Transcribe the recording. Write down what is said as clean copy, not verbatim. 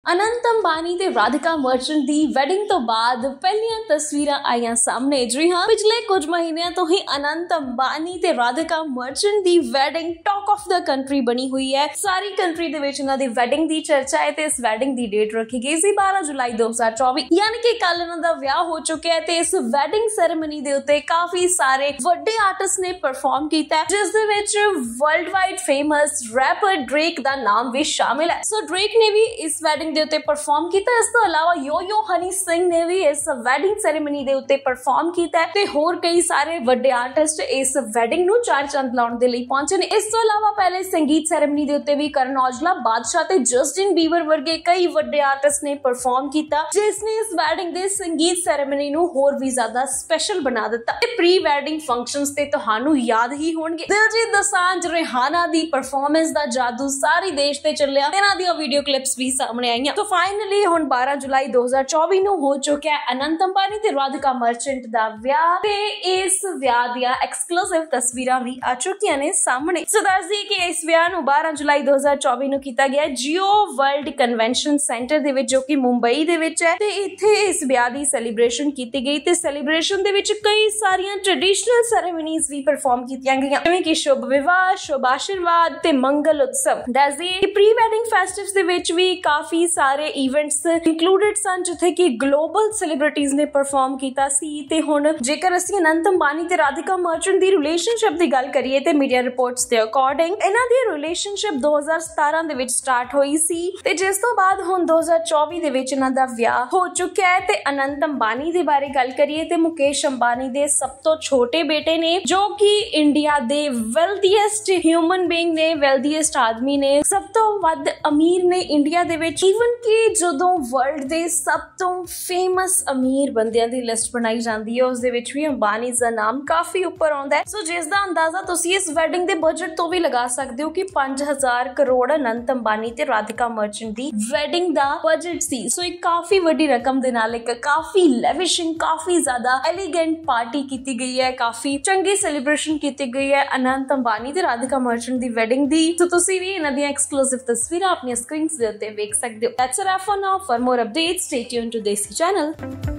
ਅਨੰਤ ਅੰਬਾਨੀ ਤੇ ਰਾਧਿਕਾ ਮਰਚੈਂਟ ਦੀ ਵੈਡਿੰਗ ਤੋਂ ਬਾਅਦ ਪਹਿਲੀਆਂ ਤਸਵੀਰਾਂ ਆਈਆਂ ਸਾਹਮਣੇ। ਜੀ ਹਾਂ, ਪਿਛਲੇ ਕੁਝ ਮਹੀਨਿਆਂ ਤੋਂ ਹੀ ਅਨੰਤ ਅੰਬਾਨੀ ਤੇ ਰਾਧਿਕਾ ਮਰਚੈਂਟ ਦੀ wedding talk of the country ਬਣੀ ਹੋਈ ਹੈ। ਸਾਰੀ ਕੰਟਰੀ ਦੇ ਵਿੱਚ ਇਹਨਾਂ ਦੀ ਵੈਡਿੰਗ ਦੀ ਚਰਚਾ ਹੈ ਤੇ ਇਸ ਵੈਡਿੰਗ ਦੀ ਡੇਟ ਰੱਖੀ ਗਈ ਸੀ 12 ਜੁਲਾਈ 2024, ਯਾਨੀ ਕਿ ਕੱਲ ਇਹਨਾਂ ਦਾ ਵਿਆਹ ਹੋ ਚੁੱਕਿਆ ਹੈ। ਤੇ ਇਸ ਵੈਡਿੰਗ ਸੈਰੇਮਨੀ ਦੇ ਉੱਤੇ ਕਾਫੀ ਸਾਰੇ ਵੱਡੇ ਆਰਟਿਸਟ ਨੇ ਪਰਫਾਰਮ ਕੀਤਾ, ਜਿਸ ਦੇ ਵਿੱਚ world wide famous rapper Drake ਦਾ ਨਾਮ ਵੀ ਸ਼ਾਮਿਲ ਹੈ। ਸੋ ਡ੍ਰੇਕ ਨੇ ਵੀ ਇਸ ਵੈਡਿੰਗ ਦੇ ਉੱਤੇ ਪਰਫਾਰਮ ਕੀਤਾ। ਇਸ ਤੋਂ ਇਲਾਵਾ ਯੋ ਹਨੀ ਸਿੰਘ ਨੇ ਵੀ ਇਸ ਵੈਡਿੰਗ ਸੈਰੇਮਨੀ ਦੇ ਉੱਤੇ ਪਰਫਾਰਮ ਕੀਤਾ ਤੇ ਹੋਰ ਕਈ ਸਾਰੇ ਵੱਡੇ ਆਰਟਿਸਟ ਇਸ ਵੈਡਿੰਗ ਨੂੰ ਚਾਰ ਚੰਦ ਲਾਉਣ ਦੇ ਲਈ ਪਹੁੰਚੇ ਨੇ। ਇਸ ਤੋਂ ਇਲਾਵਾ ਪਹਿਲੇ ਸੰਗੀਤ ਸੈਰੇਮਨੀ ਦੇ ਉੱਤੇ ਵੀ ਕਰਨ ਔਜਲਾ, ਬਾਦਸ਼ਾਹ ਤੇ ਜਸਟਿਨ ਬੀਬਰ ਵਰਗੇ ਕਈ ਵੱਡੇ ਆਰਟਿਸਟ ਨੇ ਪਰਫਾਰਮ ਕੀਤਾ, ਜਿਸ ਨੇ ਇਸ ਵੈਡਿੰਗ ਦੇ ਸੰਗੀਤ ਸੈਰੇਮਨੀ ਨੂੰ ਹੋਰ ਵੀ ਜ਼ਿਆਦਾ ਸਪੈਸ਼ਲ ਬਣਾ ਦਿੱਤਾ। ਤੇ ਪ੍ਰੀ ਵੈਡਿੰਗ ਫੰਕਸ਼ਨਸ ਤੇ ਤੁਹਾਨੂੰ ਯਾਦ ਹੀ ਹੋਣਗੇ, ਦਿਲਜੀਤ ਦੋਸਾਂਝ, ਰਿਹਾਨਾ ਦੀ ਪਰਫਾਰਮੈਂਸ ਦਾ ਜਾਦੂ ਸਾਰੇ ਦੇਸ਼ ਤੇ ਚੱਲਿਆ। ਇਹਨਾਂ ਦੀਆਂ ਵੀਡੀਓ ਕਲਿੱਪਸ ਵੀ ਸਾਹਮਣੇ ਆਈਆਂ। तो फाइनली ਹੁਣ 12 ਜੁਲਾਈ 2024 ਨੂੰ ਹੋ ਚੁੱਕਿਆ ਅਨੰਤ ਅੰਬਾਨੀ ਤੇ ਰਾਧਿਕਾ ਮਰਚੈਂਟ ਦਾ ਵਿਆਹ ਤੇ ਇਸ ਵਿਆਹ ਦੀਆਂ ਐਕਸਕਲੂਸਿਵ ਤਸਵੀਰਾਂ ਵੀ ਆ ਚੁੱਕੀਆਂ ਨੇ ਸਾਹਮਣੇ। ਸੋ ਦੱਸਦੀ ਕਿ ਇਸ ਵਿਆਹ ਨੂੰ 12 ਜੁਲਾਈ 2024 ਨੂੰ ਕੀਤਾ ਗਿਆ ਜੀਓ ਵਰਲਡ ਕਨਵੈਨਸ਼ਨ ਸੈਂਟਰ ਦੇ ਵਿੱਚ, ਜੋ ਕਿ ਮੁੰਬਈ ਦੇ ਵਿੱਚ ਹੈ। ਤੇ ਇੱਥੇ ਇਸ ਵਿਆਹ ਦੀ ਸੈਲੀਬ੍ਰੇਸ਼ਨ ਕੀਤੀ ਗਈ ਤੇ ਸੈਲੀਬ੍ਰੇਸ਼ਨ ਦੇ ਵਿੱਚ ਕਈ ਸਾਰੀਆਂ ਟ੍ਰੈਡੀਸ਼ਨਲ ਸੈਰੇਮਨੀਜ਼ ਵੀ ਪਰਫਾਰਮ ਕੀਤੀਆਂ ਗਈਆਂ, ਜਿਵੇਂ ਕਿ ਸ਼ੁਭ ਵਿਵਾਹ, ਸ਼ੁਭ ਆਸ਼ੀਰਵਾਦ ਤੇ ਮੰਗਲ ਉਤਸਵ। ਦੱਸਦੀ ਕਿ ਪ੍ਰੀ ਵੈਡਿੰਗ ਫੈਸਟਿਵਸ ਦੇ ਵਿੱਚ ਵੀ ਕਾਫੀ ਸਾਰੇ ਇਵੈਂਟਸ ਇਨਕਲੂਡਡ ਸਨ, ਜਿੱਥੇ ਕਿ ਗਲੋਬਲ ਸੈਲੀਬ੍ਰਿਟੀਜ਼ ਨੇ ਪਰਫਾਰਮ ਕੀਤਾ ਸੀ। ਤੇ ਹੁਣ ਜੇਕਰ ਅਸੀਂ ਅਨੰਤ ਅੰਬਾਨੀ ਤੇ ਰਾਧਿਕਾ ਮਰਚੈਂਟ ਦੀ ਰਿਲੇਸ਼ਨਸ਼ਿਪ ਦੀ ਗੱਲ ਕਰੀਏ ਤੇ ਮੀਡੀਆ ਰਿਪੋਰਟਸ ਦੇ ਅਕੋਰਡਿੰਗ ਇਹਨਾਂ ਦੀ ਰਿਲੇਸ਼ਨਸ਼ਿਪ 2017 ਦੇ ਵਿੱਚ ਸਟਾਰਟ ਹੋਈ ਸੀ ਤੇ ਜਿਸ ਤੋਂ ਬਾਅਦ ਹੁਣ 2024 ਦੇ ਵਿੱਚ ਇਹਨਾਂ ਦਾ ਵਿਆਹ ਹੋ ਚੁੱਕਿਆ ਹੈ। ਤੇ ਅਨੰਤ ਅੰਬਾਨੀ ਦੇ ਬਾਰੇ ਗੱਲ ਕਰੀਏ ਤੇ ਮੁਕੇਸ਼ ਅੰਬਾਨੀ ਦੇ ਸਭ ਤੋਂ ਛੋਟੇ ਬੇਟੇ ਨੇ, ਜੋ ਕਿ ਇੰਡੀਆ ਦੇ ਵੈਲਦੀਐਸਟ ਹਿਊਮਨ ਬੀਇੰਗ ਨੇ, ਵੈਲਦੀਐਸਟ ਆਦਮੀ ਨੇ, ਸਭ ਤੋਂ ਵੱਧ ਅਮੀਰ ਨੇ ਇੰਡੀਆ ਦੇ ਵਿੱਚ। ਈਵਨ ਕਿ ਜਦੋਂ ਵਰਲਡ ਦੇ ਸਭ ਤੋਂ ਫੇਮਸ ਅਮੀਰ ਬੰਦਿਆਂ ਦੀ ਲਿਸਟ ਬਣਾਈ ਜਾਂਦੀ ਹੈ, ਉਸ ਦੇ ਵਿੱਚ ਵੀ ਅੰਬਾਨੀ ਦਾ ਨਾਮ ਕਾਫੀ ਉੱਪਰ ਆਉਂਦਾ ਹੈ। ਸੋ ਜਿਸ ਦਾ ਅੰਦਾਜ਼ਾ ਤੁਸੀਂ ਇਸ ਵੈਡਿੰਗ ਦੇ ਬਜਟ ਤੋਂ ਵੀ ਲਗਾ ਸਕਦੇ ਹੋ ਕਿ 5000 ਕਰੋੜ ਅਨੰਤ ਅੰਬਾਨੀ ਤੇ ਰਾਧਿਕਾ ਮਰਚੈਂਟ ਦੀ ਵੈਡਿੰਗ ਦਾ ਬਜਟ ਸੀ। ਸੋ ਇੱਕ ਕਾਫੀ ਵੱਡੀ ਰਕਮ ਦੇ ਨਾਲ ਇੱਕ ਕਾਫੀ ਲੈਵਿਸ਼ਿੰਗ, ਕਾਫੀ ਜ਼ਿਆਦਾ ਐਲੀਗੈਂਟ ਪਾਰਟੀ ਕੀਤੀ ਗਈ ਹੈ, ਕਾਫੀ ਚੰਗੀ ਸੈਲੀਬ੍ਰੇਸ਼ਨ ਕੀਤੀ ਗਈ ਹੈ ਅਨੰਤ ਅੰਬਾਨੀ ਤੇ ਰਾਧਿਕਾ ਮਰਚੈਂਟ ਦੀ ਵੈਡਿੰਗ ਦੀ। ਸੋ ਤੁਸੀਂ ਵੀ ਇਹਨਾਂ ਦੀਆਂ ਐਕਸਕਲੂਸਿਵ ਤਸਵੀਰਾਂ ਆਪਣੀਆਂ ਸਕਰੀਨਸ ਦੇ ਉੱਤੇ ਵੇਖ ਸਕਦੇ ਹੋ। That's a wrap for now. For more updates, stay tuned to Desi channel.